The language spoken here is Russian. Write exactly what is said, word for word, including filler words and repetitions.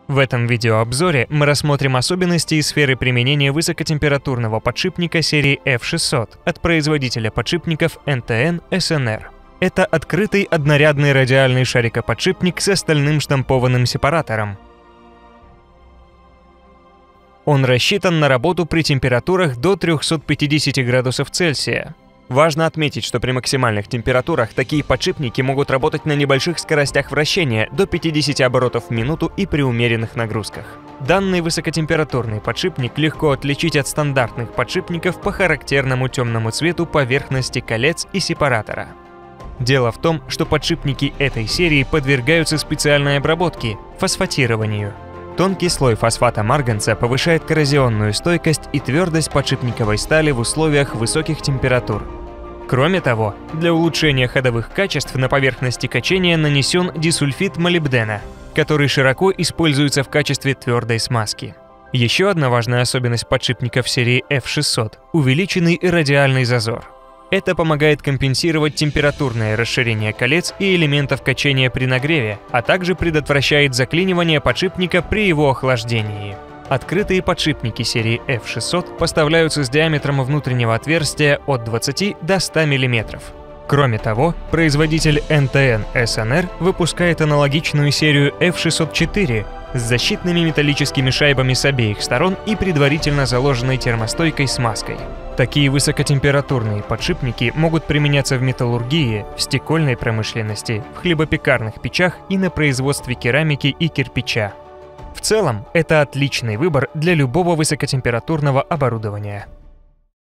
В этом видеообзоре мы рассмотрим особенности и сферы применения высокотемпературного подшипника серии эф шестьсот от производителя подшипников эн тэ эн эс эн эр. Это открытый однорядный радиальный шарикоподшипник с остальным штампованным сепаратором. Он рассчитан на работу при температурах до трёхсот пятидесяти градусов Цельсия. Важно отметить, что при максимальных температурах такие подшипники могут работать на небольших скоростях вращения до пятидесяти оборотов в минуту и при умеренных нагрузках. Данный высокотемпературный подшипник легко отличить от стандартных подшипников по характерному темному цвету поверхности колец и сепаратора. Дело в том, что подшипники этой серии подвергаются специальной обработке – фосфатированию. Тонкий слой фосфата марганца повышает коррозионную стойкость и твердость подшипниковой стали в условиях высоких температур. Кроме того, для улучшения ходовых качеств на поверхности качения нанесен дисульфид молибдена, который широко используется в качестве твердой смазки. Еще одна важная особенность подшипников серии эф шестьсот – увеличенный радиальный зазор. Это помогает компенсировать температурное расширение колец и элементов качения при нагреве, а также предотвращает заклинивание подшипника при его охлаждении. Открытые подшипники серии эф шестьсот поставляются с диаметром внутреннего отверстия от двадцати до ста миллиметров. Кроме того, производитель эн тэ эн эс эн эр выпускает аналогичную серию эф шестьсот четыре с защитными металлическими шайбами с обеих сторон и предварительно заложенной термостойкой смазкой. Такие высокотемпературные подшипники могут применяться в металлургии, в стекольной промышленности, в хлебопекарных печах и на производстве керамики и кирпича. В целом, это отличный выбор для любого высокотемпературного оборудования.